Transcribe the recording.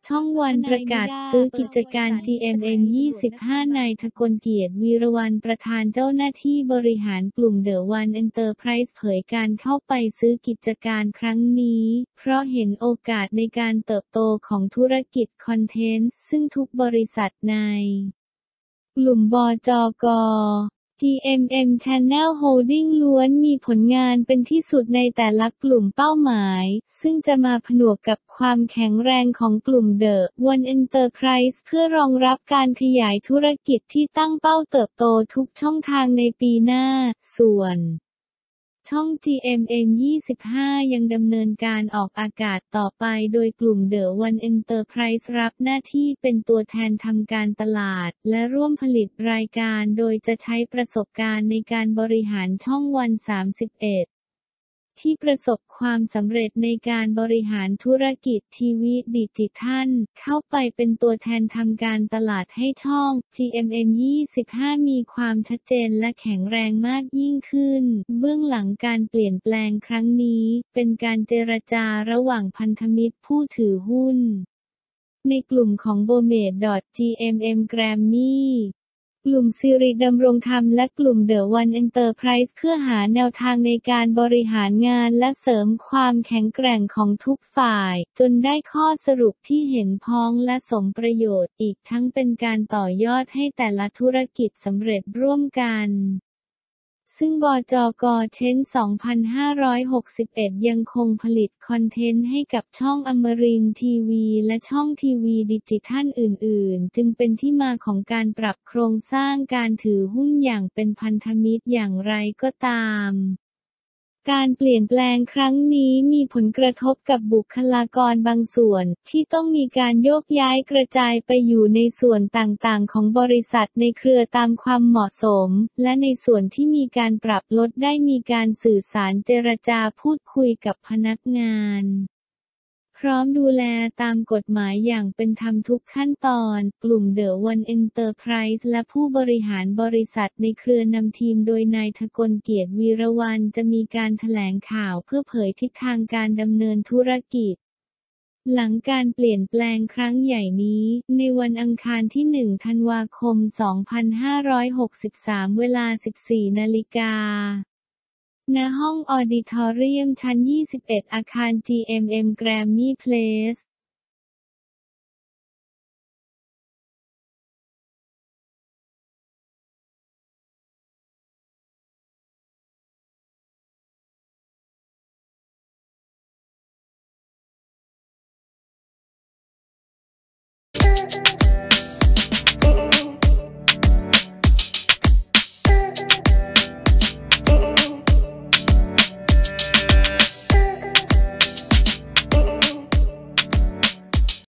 ช่องวันประกาศซื้อกิจการ GMM25 นายธกลเกียรติวีรวรรณประธานเจ้าหน้าที่บริหารกลุ่มเดอะวันเอ็นเตอร์ไพรส์เผยการเข้าไปซื้อกิจการครั้งนี้เพราะเห็นโอกาสในการเติบโตของธุรกิจคอนเทนต์ซึ่งทุกบริษัทในกลุ่มบจก. GMM Channel Holding ล้วนมีผลงานเป็นที่สุดในแต่ละกลุ่มเป้าหมายซึ่งจะมาผนวกกับความแข็งแรงของกลุ่ม The One Enterprise เพื่อรองรับการขยายธุรกิจที่ตั้งเป้าเติบโตทุกช่องทางในปีหน้าส่วนช่อง GMM25 ยังดำเนินการออกอากาศต่อไปโดยกลุ่ม The One Enterprise รับหน้าที่เป็นตัวแทนทำการตลาดและร่วมผลิตรายการโดยจะใช้ประสบการณ์ในการบริหารช่องวัน31ที่ประสบความสำเร็จในการบริหารธุรกิจทีวีดิจิทัลเข้าไปเป็นตัวแทนทำการตลาดให้ช่อง GMM25 มีความชัดเจนและแข็งแรงมากยิ่งขึ้นเบื้องหลังการเปลี่ยนแปลงครั้งนี้เป็นการเจรจาระหว่างพันธมิตรผู้ถือหุ้นในกลุ่มของโบเมด GMM แกรมมี่กลุ่มสิริดำรงธรรมและกลุ่มเดอะวันเอ็นเตอร์ไพรส์เพื่อหาแนวทางในการบริหารงานและเสริมความแข็งแกร่งของทุกฝ่ายจนได้ข้อสรุปที่เห็นพ้องและสมประโยชน์อีกทั้งเป็นการต่อยอดให้แต่ละธุรกิจสำเร็จร่วมกันซึ่งบจก. เช้น 2561 ยังคงผลิตคอนเทนต์ให้กับช่องอมรินทร์ทีวีและช่องทีวีดิจิทัลอื่นๆจึงเป็นที่มาของการปรับโครงสร้างการถือหุ้นอย่างเป็นพันธมิตรอย่างไรก็ตามการเปลี่ยนแปลงครั้งนี้มีผลกระทบกับบุคลากรบางส่วนที่ต้องมีการโยกย้ายกระจายไปอยู่ในส่วนต่างๆของบริษัทในเครือตามความเหมาะสมและในส่วนที่มีการปรับลดได้มีการสื่อสารเจรจาพูดคุยกับพนักงานพร้อมดูแลตามกฎหมายอย่างเป็นธรรมทุกขั้นตอนกลุ่ม The One Enterprise และผู้บริหารบริษัทในเครือนำทีมโดยนายธกลเกียรติวีรวรรณจะมีการแถลงข่าวเพื่อเผยทิศทางการดำเนินธุรกิจหลังการเปลี่ยนแปลงครั้งใหญ่นี้ในวันอังคารที่ 1 ธันวาคม 2563 เวลา 14 นาฬิกาณห้องออดิทอเรียมชั้น 21 อาคาร GMM Grammy Place